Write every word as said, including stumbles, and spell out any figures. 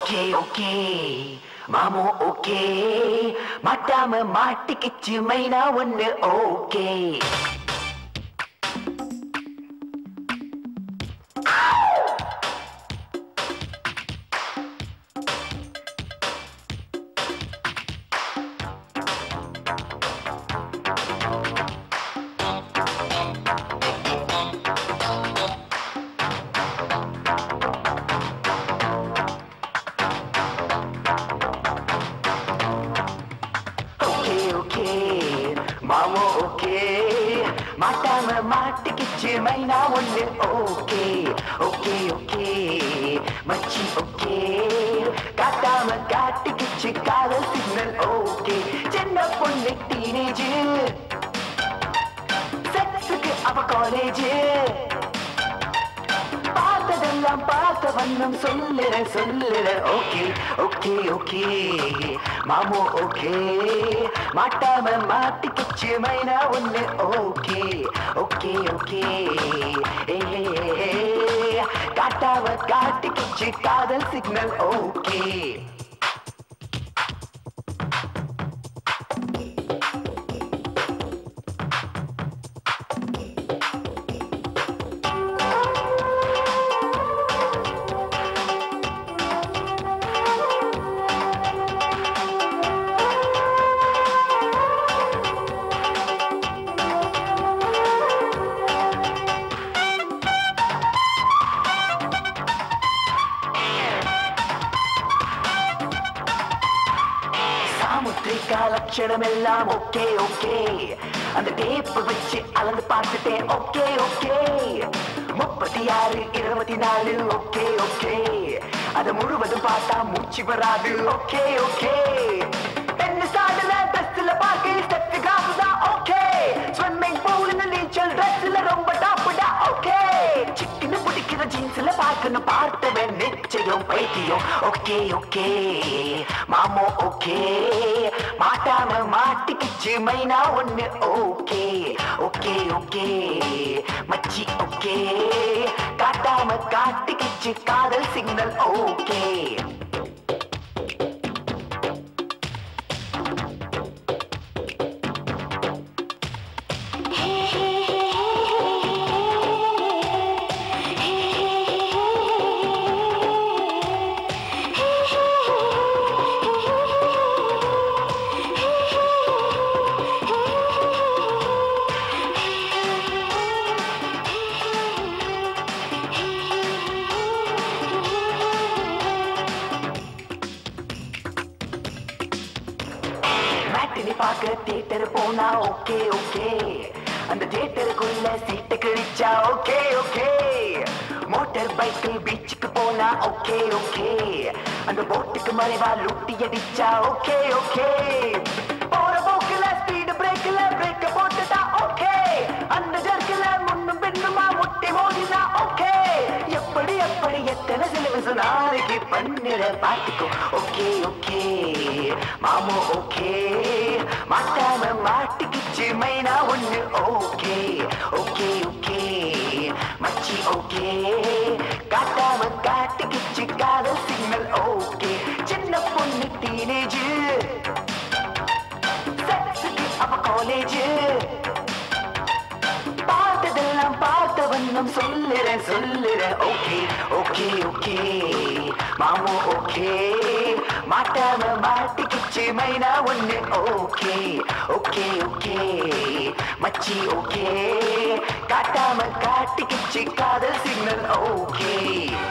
okay okay மாமோ okay மாட்டாம மாட்டிக்கிச்சு மைனா ஒண்ணு ஓகே மாட்டிக்கிச்சு மைனா ஒண்ணு ஓகே ஓகே ஓகே மச்சி ஓகே காட்டாம காட்டிக்கிச்சு காதல் சிக்னல் ஓகே சின்ன பொண்ணு டீனேஜ் செக்ஸுக்கு அவ காலேஜ் பார்த்ததெல்லாம் பார்த்த வண்ணம் சொல்லுற சொல்லுற ஓகே ஓகே ஓகே மாமோ ஓகே மாட்டாம மாட்டிக்கிச்சு மைனா ஒண்ணு ஓகே ஓகே ஓகே காட்டாம காட்டிக்கிச்சு காதல் சிக்னல் ஓகே லட்சணமெல்லாம் ஓகே ஓகே அந்த டேப் வச்சு அளந்து பார்த்துட்டேன் ஓகே ஓகே முப்பத்தி ஆறு இருபத்தி நாலு ஓகே ஓகே அது முழுவதும் பார்த்தா மூச்சு வராது ஓகே ஓகே பெண்ணு சாடுல ட்ரெஸ்ல பார்க்க ஸ்டெப் காப்புதான் ஓகே ஸ்விம்மிங் பூல்ல நீச்சல் ட்ரெஸ்ல ரொம்ப டாப்புடா ஓகே சிக்கன்னு பிடிக்கிற ஜீன்ஸ்ல பார்க்கணும் பார்த்தவன் நிச்சயம் பைத்தியம் ஓகே ஓகே மாமோ ஓகே மாட்டாம மாட்டிக்கிச்சு மைனா ஒண்ணு ஓகே ஓகே ஓகே மச்சி ஓகே காட்டாம காட்டிக்கிச்சு காதல் சிக்னல் ஓகே தியேட்டர் போனா ஓகே ஓகே அந்த தியேட்டருக்குள்ள சீட்டு கிழிச்சா ஓகே ஓகே மோட்டார் பைக்கில் பீச்சுக்கு போனா ஓகே ஓகே அந்த போட்டுக்கு மறைவா லூட்டி அடிச்சா ஓகே ஓகே போற போக்குல ஸ்பீடு பிரேக்ல பிரேக் போட்டுட்டா ஓகே அந்த ஜர்க்கில முன்னும் பின்னுமா முட்டி ஓடினா ஓகே எப்படி எப்படி எத்தனை சிலபஸ் நாளைக்கு பண்ணிட பாட்டுக்கும் ஓகே ஓகே மாமோ ஓகே மாட்டாம மாட்டிக்கிச்சு மைனா ஒண்ணு ஓகே ஓகே ஓகே மச்சி ஓகே காட்டாம காட்டிக்கிச்சு காதல் சிக்னல் ஓகே சின்ன பொண்ணு டீனேஜ் செக்ஸுக்கு அவ காலேஜ் பார்த்ததெல்லாம் பார்த்த வண்ணம் சொல்லுற சொல்லுற ஓகே ஓகே ஓகே மாமோ ஓகே மாட்டாம மாட்டிக்கிச்சு மைனா ஒண்ணு ஓகே ஓகே ஓகே மச்சி ஓகே காட்டாம காட்டிக்கிச்சு காதல் சிக்னல் ஓகே